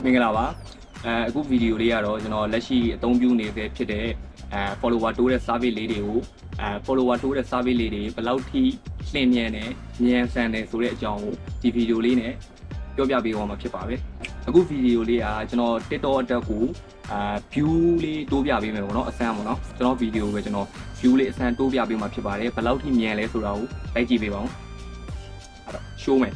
မင်္ဂလာပါအခုဗီဒီယိုလေးကတော့ကျွန်တော်လက်ရှိအသုံးပြုနေသေးဖြစ်တဲ့ follower တိုးတဲ့ service လေးတွေကိုfollower တိုးတဲ့ service လေးတွေဘယ်လောက်ထိလင့်မြန်တယ်မြန်ဆန်တယ်ဆိုတဲ့အကြောင်းကိုဒီဗီဒီယိုလေးနဲ့ပြောပြပေးသွားမှာဖြစ်ပါပဲအခုဗီဒီယိုလေးကကျွန်တော် TikTok အတွက်ကိုview လေးတိုးပြပေးမယ်ပေါ့နော်အစမ်းပေါ့နော်ကျွန်တော်ဗီဒီယိုပဲကျွန်တော် view လေးအစမ်းတိုးပြပေးမှာဖြစ်ပါတယ်ဘယ်လောက်ထိမြန်လဲဆိုတာကိုလိုက်ကြည့်ပေးပါဦးအဲ့တော့ show မယ်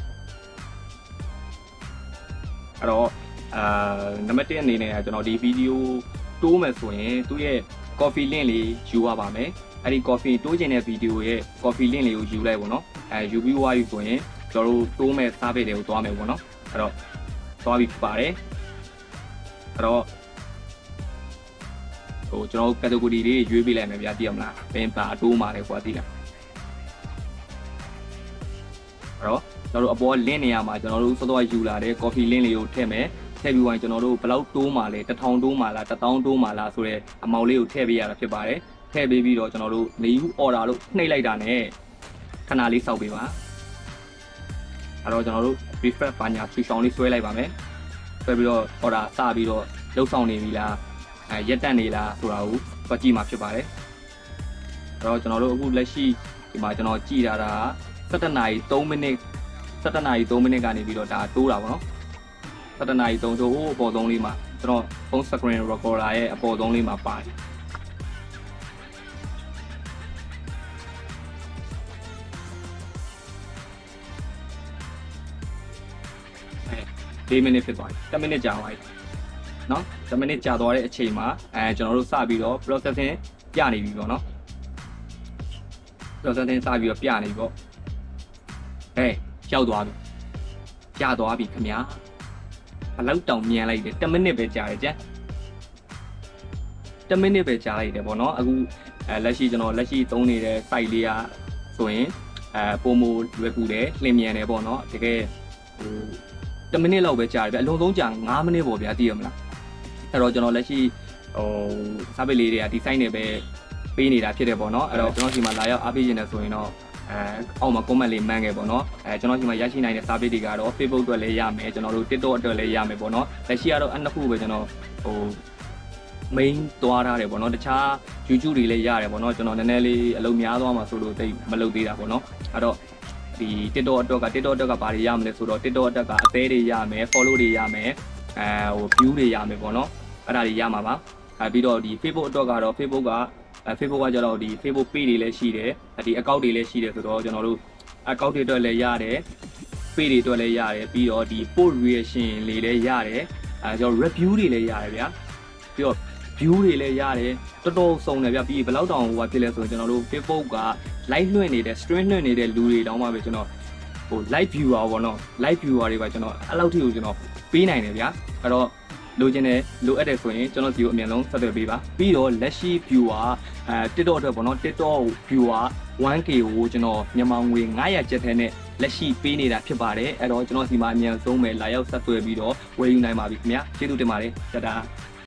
အဲ့တော့နံပါတ်1အနေနဲ့ကျွန်တော်ဒီဗီဒီယိုတိုးမယ်ဆိုရင်သူ့ရဲ့ coffee link လေးယူရပါမယ်အဲ့ဒီ coffee တိုးခြင်းတဲ့ဗီဒီယိုရဲ့ coffee link လေးကိုယူလိုက်ပေါ့နော်ယူပြီးွားပြီဆိုရင်ကျွန်တော်တို့တိုးမဲ့ service တွေကိုသွားမယ်ပေါ့နော်အဲ့တော့သွားပြီဖြစ်ပါတယ်အဲ့တော့ကျွန်တော် category လေးရွေးပေးလိုက်မယ်ဗျာသိရမလားဘယ်ပါတိုးမှာလဲကွာသိလားအဲ့တော့ကျွန်တော်တို့အပေါ် link နေရာမှာကျွန်တော်တို့စောစောယူလာတဲ့ coffee link လေးကိုထည့်မယ်ထည့်ပြီးရင်ကျွန်တော်တို့ဘယ်လောက်တိုးမှာလဲ1000တိုးမှာလား1000တိုးမှာလားဆိုတော့အမောင်လေးကိုထည့်ပေးရတာဖြစ်ပါတယ်ထည့်ပေးပြီးတော့ကျွန်တော်တို့နေယူ order လို့နှိပ်လိုက်တာနဲ့ခဏလေးစောက်ပေးပါအဲ့တော့ကျွန်တော်တို့ refresh ပါညာချူချောင်းလေးဆွဲလိုက်ပါမယ်ဆွဲပြီးတော့ order စပြီးတော့လှုပ်ဆောင်နေပြီလားရက်တက်နေလားဆိုတာကိုပတ်ကြည့်မှာဖြစ်ပါတယ်အဲ့တော့ကျွန်တော်တို့အခုလက်ရှိဒီမှာကျွန်တော်ကြည့်တာက17နာရီ3မိနစ်17နာရီ3မိနစ်ကနေပြီးတော့ဒါတိုးတာပေါ့နော်17နာရီ3ဆိုအပေါ်ဆုံးလေးမှာကျွန်တော် phone screen recorder ရဲ့အပေါ်ဆုံးလေးမှာပါတယ်4မိနစ်ဖြစ်သွားပြီ10မိနစ်ကြာသွားပြီเนาะ10မိနစ်ကြာသွားတဲ့အချိန်မှာကျွန်တော်တို့စပြီးတော့ processing ပြနေပြီပေါ့เนาะ processing စပြီးတော့ပြနေပြီပေါ့ရောက်သွားပြီကြာသွားပြီခင်ဗျာဘလောက်တောင်မြန်လိုက်တယ်10မိနစ်ပဲကြာတယ်ကြ10မိနစ်ပဲကြာလိုက်တယ်ပေါ့နော်အခုလက်ရှိကျွန်တော်လက်ရှိသုံးနေတဲ့ site လေးကဆိုရင်ပုံမလွယ်ကူတယ်လင်းမြန်တယ်ပေါ့နော်တကယ်10မိနစ်လောက်ပဲကြာတယ်ဗျအလုံးစုံကြာ9မိနစ်ပေါ့ဗျာသိရမလားအဲ့တော့ကျွန်တော်လက်ရှိservice လေးတွေကဒီ site နဲ့ပဲပေးနေတာဖြစ်တယ်ပေါ့နော်အဲ့တော့ကျွန်တော်ဒီမှာလာရောက်အားပေးနေတယ်ဆိုရင်တော့အောက်မှာ comment လေးမှန်းခဲ့ပေါ့နော်ကျွန်တော်ဒီမှာရရှိနိုင်တဲ့ service တွေကတော့ Facebook အတွက်လည်းရမယ်ကျွန်တော်တို့ TikTok အတွက်လည်းရမယ်ပေါ့နော်လက်ရှိကတော့နှစ်ခုပဲကျွန်တော်main သွားထားတယ်ပေါ့နော်တခြား YouTube တွေလည်းရတယ်ပေါ့နော်ကျွန်တော်နည်းနည်းလေးအလုပ်များသွားမှာဆိုလို့တိတ်မလုပ်သေးတာပေါ့နော်အဲ့တော့ဒီ TikTok အတွက်ကဘာတွေရမလဲဆိုတော့ TikTok အတွက်ကအသေးတွေရမယ် follow တွေရမယ်view တွေရမယ်ပေါ့နော်အဲ့ဒါတွေရမှာပါပြီးတော့ဒီ Facebook အတွက်ကတော့ Facebook ကကျတော့ဒီ Facebook page တွေလည်းရှိတယ်ဒီ account တွေလည်းရှိတယ်ဆိုတော့ကျွန်တော်တို့ account တွေအတွက်လည်းရတယ် page တွေအတွက်လည်းရတယ်ပြီးတော့ဒီ post reaction တွေလည်းရတယ်ကျွန်တော် review တွေလည်းရတယ်ဗျာပြီးတော့ view တွေလည်းရတယ်တော်တော်စုံတယ်ဗျာပြီးဘယ်လောက်တောင်ဟိုဖြစ်လဲဆိုရင်ကျွန်တော်တို့ Facebook က live လွှင့်နေတဲ့ stream လွှင့်နေတဲ့လူတွေတောင်းမှပဲကျွန်တော်live viewer ပေါ့နော် live viewer တွေပါကျွန်တော်အဲ့လောက်ထိကိုကျွန်တော်ပေးနိုင်တယ်ဗျာအဲ့တော့လိုချင်တယ်လိုအပ်တယ်ဆိုရင်ကျွန်တော်ဒီကိုအမြန်ဆုံးဆက်သွယ်ပေးပါပြီးတော့လက်ရှိ viewer TikTok အတွက်ပေါ့နော် TikTok viewer 1k ကိုကျွန်တော်မြန်မာငွေ900ကျပ်ထဲနဲ့လက်ရှိပေးနေတာဖြစ်ပါတယ်အဲ့တော့ကျွန်တော်ဒီမှာအမြန်ဆုံးပဲလာရောက်ဆက်သွယ်ပြီးတော့ဝယ်ယူနိုင်ပါပြီခင်ဗျာကျေးဇူးတင်ပါတယ်တတာ